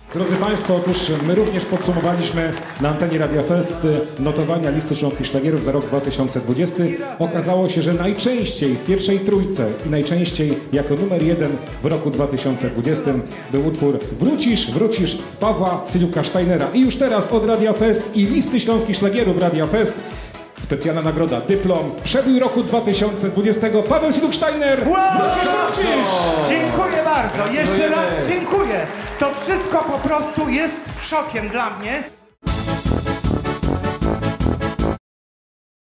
Drodzy Państwo, otóż my również podsumowaliśmy na antenie Radia Fest notowania listy śląskich szlagierów za rok 2020. Okazało się, że najczęściej w pierwszej trójce i najczęściej jako numer 1 w roku 2020 był utwór Wrócisz, wrócisz Pawła Syluka-Steinera. I już teraz od Radia Fest i listy śląskich szlagierów Radia Fest specjalna nagroda, dyplom Przebój roku 2020 Paweł Syluk-Steiner. Wrócisz! Dziękuję bardzo, jeszcze raz dziękuję. To wszystko po prostu jest szokiem dla mnie.